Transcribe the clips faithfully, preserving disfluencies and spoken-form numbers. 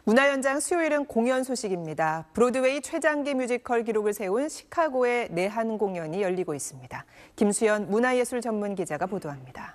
문화연장 수요일은 공연 소식입니다. 브로드웨이 최장기 뮤지컬 기록을 세운 시카고의 내한 공연이 열리고 있습니다. 김수연 문화예술 전문 기자가 보도합니다.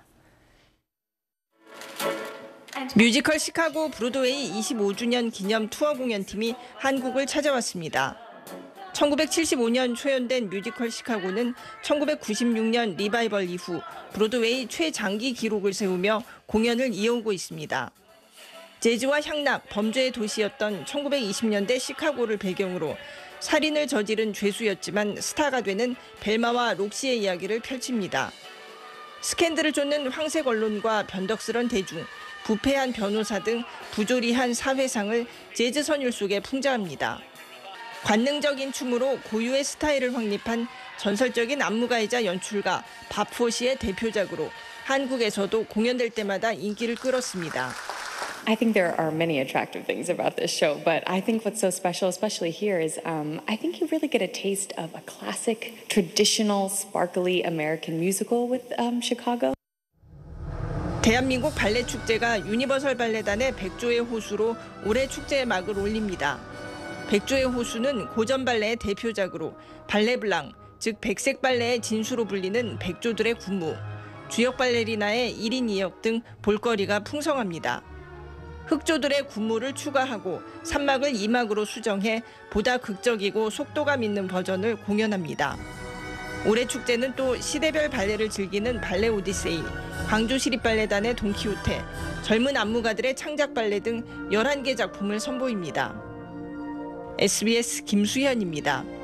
뮤지컬 시카고 브로드웨이 이십오 주년 기념 투어 공연팀이 한국을 찾아왔습니다. 천구백칠십오 년 초연된 뮤지컬 시카고는 천구백구십육 년 리바이벌 이후 브로드웨이 최장기 기록을 세우며 공연을 이어오고 있습니다. 재즈와 향락, 범죄의 도시였던 천구백이십 년대 시카고를 배경으로 살인을 저지른 죄수였지만 스타가 되는 벨마와 록시의 이야기를 펼칩니다. 스캔들을 쫓는 황색 언론과 변덕스런 대중, 부패한 변호사 등 부조리한 사회상을 재즈 선율 속에 풍자합니다. 관능적인 춤으로 고유의 스타일을 확립한 전설적인 안무가이자 연출가 밥포시의 대표작으로 한국에서도 공연될 때마다 인기를 끌었습니다. I think there are many attractive things about this show, but I think what's so special, especially here, is um, I think you really get a taste of a classic, traditional, sparkly American musical with um, Chicago. 대한민국 발레 축제가 유니버설 발레단의 백조의 호수로 올해 축제의 막을 올립니다. 백조의 호수는 고전 발레의 대표작으로 발레블랑, 즉 백색 발레의 진수로 불리는 백조들의 군무, 주역 발레리나의 일 인 이 역 등 볼거리가 풍성합니다. 흑조들의 군무를 추가하고 삼 막을 이 막으로 수정해 보다 극적이고 속도감 있는 버전을 공연합니다. 올해 축제는 또 시대별 발레를 즐기는 발레 오디세이, 광주시립발레단의 돈키호테, 젊은 안무가들의 창작 발레 등 열한 개 작품을 선보입니다. 에스비에스 김수현입니다.